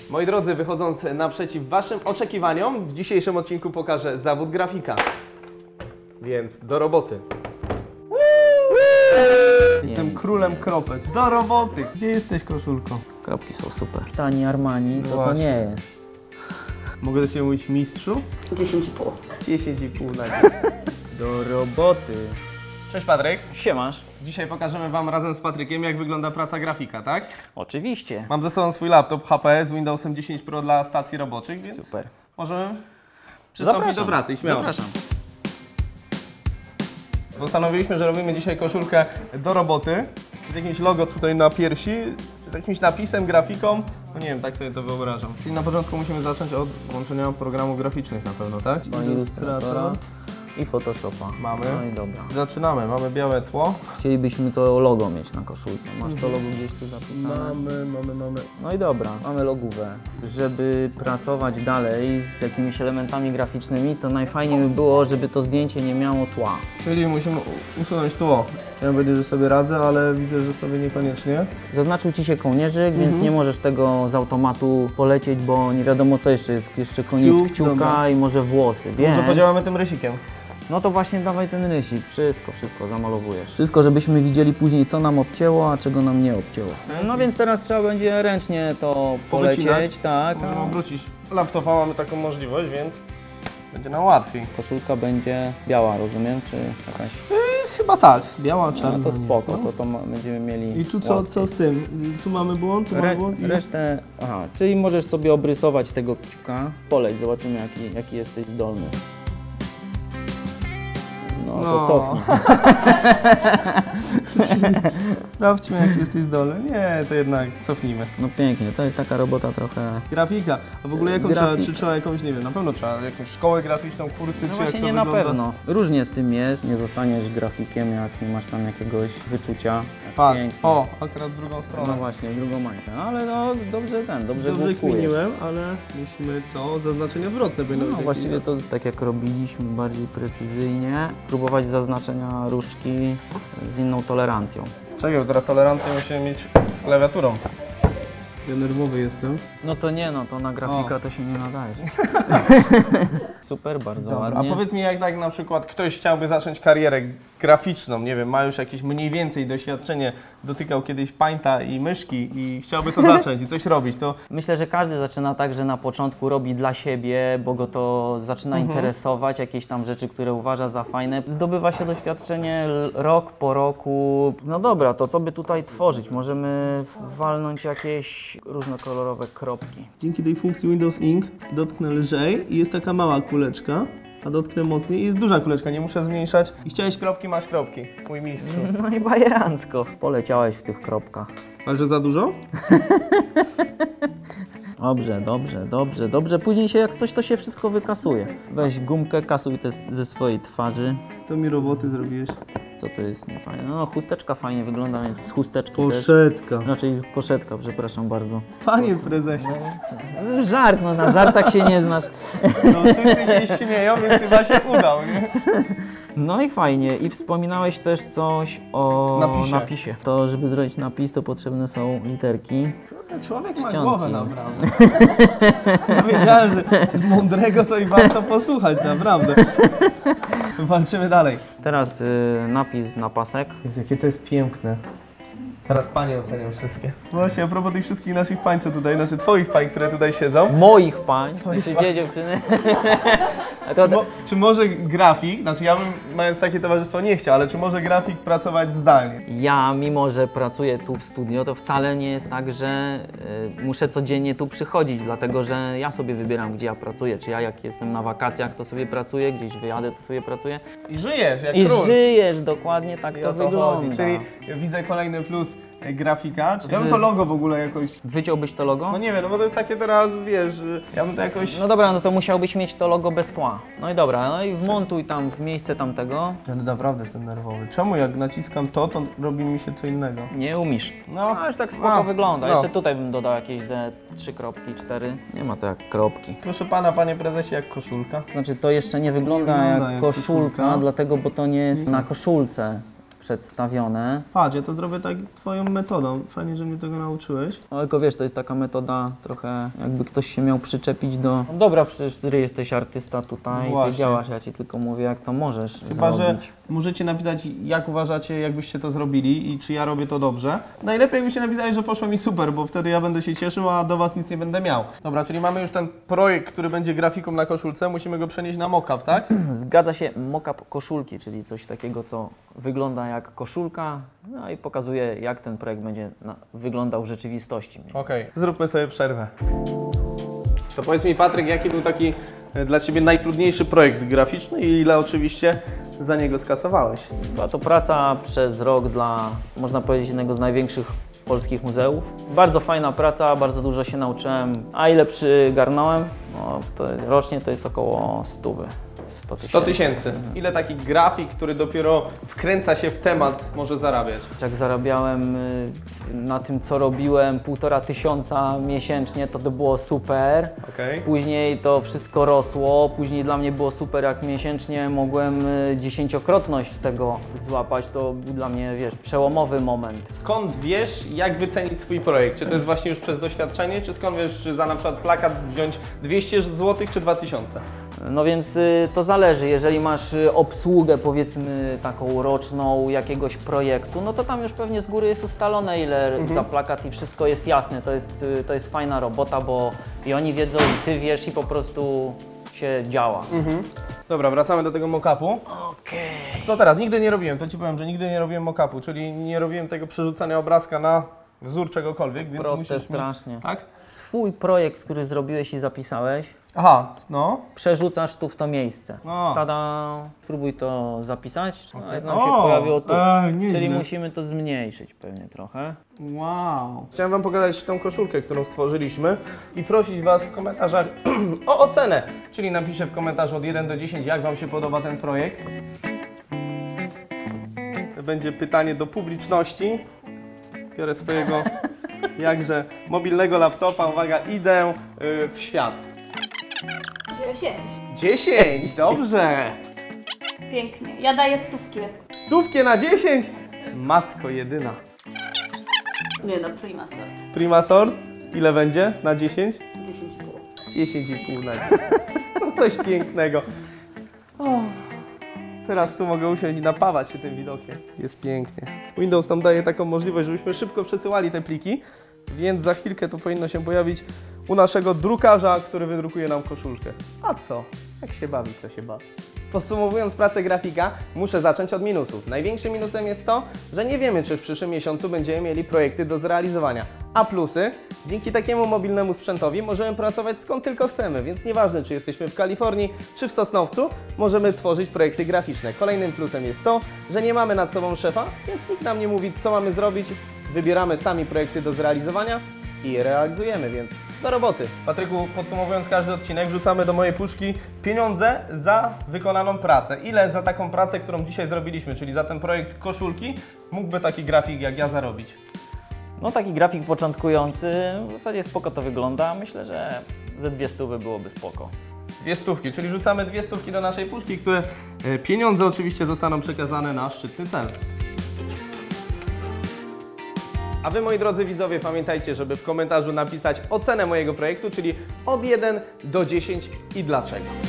Moi drodzy, wychodząc naprzeciw Waszym oczekiwaniom, w dzisiejszym odcinku pokażę zawód grafika. Więc do roboty. Jestem królem kropek. Do roboty! Gdzie jesteś, koszulko? Kropki są super. Tani Armani to nie jest. Mogę do Ciebie mówić mistrzu? 10,5. 10,5 na Do roboty. Cześć Patryk. Siemasz. Dzisiaj pokażemy Wam razem z Patrykiem, jak wygląda praca grafika, tak? Oczywiście. Mam ze sobą swój laptop HP z Windowsem 10 Pro dla stacji roboczych, więc Super. możemy przystąpić Zapraszam. do pracy i śmiało. Zapraszam. Postanowiliśmy, że robimy dzisiaj koszulkę do roboty z jakimś logo tutaj na piersi, z jakimś napisem, grafiką. No nie wiem, tak sobie to wyobrażam. Czyli na początku musimy zacząć od włączenia programów graficznych na pewno, tak? Ilustratora i Photoshopa. Mamy. No i dobra. Zaczynamy, mamy białe tło. Chcielibyśmy to logo mieć na koszulce. Masz to logo gdzieś tu zapisane? Mamy. No i dobra, mamy logówę. Żeby pracować dalej z jakimiś elementami graficznymi, to najfajniej by było, żeby to zdjęcie nie miało tła. Czyli musimy usunąć tło. Ja powiedzieć, że sobie radzę, ale widzę, że sobie niekoniecznie. Zaznaczył Ci się kołnierzyk, więc nie możesz tego z automatu polecieć, bo nie wiadomo co jeszcze jest. Jeszcze koniec Kciuk, kciuka dobra. i może włosy. Więc... Może podziałamy tym rysikiem. No to właśnie dawaj ten rysik. Wszystko zamalowujesz. Wszystko, żebyśmy widzieli później, co nam obcięło, a czego nam nie obcięło. No więc teraz trzeba będzie ręcznie to polecieć. Powycinać. Tak. Możemy obrócić laptopa, mamy taką możliwość, więc będzie nam łatwiej. Koszulka będzie biała, rozumiem, czy jakaś... Chyba tak, biała, czarna. No to spoko, to będziemy mieli... I tu co łatwiej. z tym? Tu mamy błąd, tu mamy błąd i... Resztę... Aha, czyli możesz sobie obrysować tego kciuka. Poleć, zobaczymy jaki jesteś zdolny. No to cofnij. Sprawdźmy, jaki jesteś zdolny. Nie, to jednak cofnijmy. No pięknie, to jest taka robota trochę... Grafika. A w ogóle jaką Grafik. trzeba, czy trzeba jakąś, nie wiem, na pewno trzeba jakąś szkołę graficzną, kursy, No czy jak właśnie to nie wygląda? na pewno. Różnie z tym jest. Nie zostaniesz grafikiem, jak nie masz tam jakiegoś wyczucia. Patrz, Pięknie. o, akurat w drugą stronę. No właśnie, w drugą mańkę. Ale no dobrze Dobrze główkujesz. kminiłem, ale musimy to zaznaczenie zwrotne powinno No być. właściwie to tak jak robiliśmy, bardziej precyzyjnie. Próbować zaznaczenia różdżki z inną tolerancją. Czekaj, bo teraz tolerancję musimy mieć z klawiaturą. Ja nerwowy jestem. No to nie, no to na grafika to się nie nadaje. Super, bardzo Dobra, ładnie. a powiedz mi, jak tak na przykład ktoś chciałby zacząć karierę graficzną, nie wiem, ma już jakieś mniej więcej doświadczenie, dotykał kiedyś Painta i myszki i chciałby to zacząć i coś robić, to Myślę, że każdy zaczyna tak, że na początku robi dla siebie, bo go to zaczyna interesować, jakieś tam rzeczy, które uważa za fajne. Zdobywa się doświadczenie rok po roku. No dobra, to co by tutaj tworzyć? Możemy walnąć jakieś różnokolorowe kropki. dzięki tej funkcji Windows Ink dotknę lżej i jest taka mała kuleczka, a dotknę mocniej i jest duża kuleczka, nie muszę zmniejszać. I chciałeś kropki, masz kropki, mój mistrzu. No i bajerancko. Poleciałeś w tych kropkach. A że za dużo? Dobrze. Później się jak coś, to się wszystko wykasuje. Weź gumkę, kasuj te ze swojej twarzy. To mi roboty zrobiłeś. Co to jest niefajne? No chusteczka fajnie wygląda, więc z chusteczki też. Poszetka. Raczej poszetka, przepraszam bardzo. Panie prezesie. Żart, no na żartach się nie znasz. No wszyscy się śmieją, więc chyba się udał, nie? No i fajnie. I wspominałeś też coś o Napisie. To, żeby zrobić napis, to potrzebne są literki. Człowiek ma Ścianki. głowę naprawdę. Ja wiedziałem, że z mądrego to i warto posłuchać, naprawdę. Walczymy dalej. Teraz napis na pasek. Jezu, jakie to jest piękne. Teraz panie ocenią wszystkie. Właśnie, a propos tych wszystkich naszych pań, co tutaj, znaczy twoich pań, które tutaj siedzą. Moich pań, czy dziewczyny. Czy może grafik, znaczy ja bym mając takie towarzystwo nie chciał, ale czy może grafik pracować zdalnie? Ja, mimo że pracuję tu w studio, to wcale nie jest tak, że muszę codziennie tu przychodzić, dlatego że ja sobie wybieram, gdzie ja pracuję. Czy ja jak jestem na wakacjach, to sobie pracuję, gdzieś wyjadę, to sobie pracuję. I żyjesz jak I król. żyjesz, dokładnie tak I to o to wygląda. chodzi. Czyli widzę kolejny plus grafika. Ja bym to logo w ogóle jakoś... Wyciąłbyś to logo? No nie wiem, no bo to jest takie teraz, wiesz, ja bym to jakoś... No dobra, no to musiałbyś mieć to logo bez tła. No i dobra, no i wmontuj tam w miejsce tamtego. Ja naprawdę jestem nerwowy. Czemu jak naciskam to robi mi się co innego? Nie umiesz. No, No już tak spoko wygląda. no. Jeszcze tutaj bym dodał jakieś ze 3 kropki, 4. Nie ma to jak kropki. Proszę pana, panie prezesie, jak koszulka. Znaczy to jeszcze nie wygląda wygląda jak jak koszulka, koszulka. dlatego, bo to nie jest na koszulce przedstawione. Patrz, ja to zrobię tak twoją metodą. Fajnie, że mnie tego nauczyłeś. No, tylko wiesz, to jest taka metoda trochę, jakby ktoś się miał przyczepić do... No dobra, przecież ty jesteś artysta tutaj, Właśnie. ty działasz, ja ci tylko mówię, jak to możesz Chyba, że zrobić. możecie napisać, jak uważacie, jakbyście to zrobili i czy ja robię to dobrze. Najlepiej jakbyście napisali, że poszło mi super, bo wtedy ja będę się cieszył, a do was nic nie będę miał. Dobra, czyli mamy już ten projekt, który będzie grafiką na koszulce, musimy go przenieść na mock-up, tak? Zgadza się, mock-up koszulki, czyli coś takiego, co wygląda jak koszulka, no i pokazuje, jak ten projekt będzie wyglądał w rzeczywistości. Okej, zróbmy sobie przerwę. To powiedz mi, Patryk, jaki był taki dla Ciebie najtrudniejszy projekt graficzny i ile oczywiście za niego skasowałeś? Była to praca przez rok dla, można powiedzieć, jednego z największych polskich muzeów. Bardzo fajna praca, bardzo dużo się nauczyłem. A ile przygarnąłem? No, to rocznie to jest około 100 100 000. Ile taki grafik, który dopiero wkręca się w temat, może zarabiać? Jak zarabiałem na tym, co robiłem, 1500 miesięcznie, to było super. Okej. Później to wszystko rosło, później dla mnie było super, jak miesięcznie mogłem 10-krotność tego złapać. To był dla mnie, wiesz, przełomowy moment. Skąd wiesz, jak wycenić swój projekt? Czy to jest właśnie już przez doświadczenie, czy skąd wiesz, czy za na przykład plakat wziąć 200 zł czy 2000? No więc to zależy, jeżeli masz obsługę, powiedzmy taką roczną jakiegoś projektu, no to tam już pewnie z góry jest ustalone, ile za plakat i wszystko jest jasne. To jest fajna robota, bo i oni wiedzą, i ty wiesz, i po prostu się działa. Dobra, wracamy do tego mock-upu. Okej. Co teraz? Nigdy nie robiłem, to Ci powiem, że nigdy nie robiłem mock-upu, czyli nie robiłem tego przerzucania obrazka na wzór czegokolwiek, więc Proste musisz mi... strasznie. Tak? Swój projekt, który zrobiłeś i zapisałeś, Aha, no. przerzucasz tu w to miejsce. No. Tada! Spróbuj to zapisać. No, jak nam O, się pojawiło tu. nieźle. Czyli musimy to zmniejszyć pewnie trochę. Wow. Chciałem Wam pokazać tą koszulkę, którą stworzyliśmy i prosić Was w komentarzach o ocenę. Czyli napiszę w komentarzu od 1 do 10, jak Wam się podoba ten projekt. To będzie pytanie do publiczności. Biorę swojego jakże mobilnego laptopa. Uwaga, idę w świat. 10. 10, dobrze. Pięknie. Ja daję 100. 100 na 10. Matko jedyna. Nie no, prima sort. Prima sort. Ile będzie na 10? 10,5. 10,5 na 10. No coś pięknego. O, teraz tu mogę usiąść i napawać się tym widokiem. Jest pięknie. Windows nam daje taką możliwość, żebyśmy szybko przesyłali te pliki, więc za chwilkę to powinno się pojawić u naszego drukarza, który wydrukuje nam koszulkę. A co? Jak się bawić, to się bawić. Podsumowując pracę grafika, muszę zacząć od minusów. Największym minusem jest to, że nie wiemy, czy w przyszłym miesiącu będziemy mieli projekty do zrealizowania. A plusy? Dzięki takiemu mobilnemu sprzętowi możemy pracować skąd tylko chcemy, więc nieważne, czy jesteśmy w Kalifornii, czy w Sosnowcu, możemy tworzyć projekty graficzne. Kolejnym plusem jest to, że nie mamy nad sobą szefa, więc nikt nam nie mówi, co mamy zrobić. Wybieramy sami projekty do zrealizowania i je realizujemy, więc do roboty. Patryku, podsumowując każdy odcinek, wrzucamy do mojej puszki pieniądze za wykonaną pracę. Ile za taką pracę, którą dzisiaj zrobiliśmy, czyli za ten projekt koszulki, mógłby taki grafik jak ja zarobić? No taki grafik początkujący, w zasadzie spoko to wygląda. Myślę, że ze 200 byłoby spoko. 200, czyli rzucamy 200 do naszej puszki, które pieniądze oczywiście zostaną przekazane na szczytny cel. A Wy, moi drodzy widzowie, pamiętajcie, żeby w komentarzu napisać ocenę mojego projektu, czyli od 1 do 10 i dlaczego.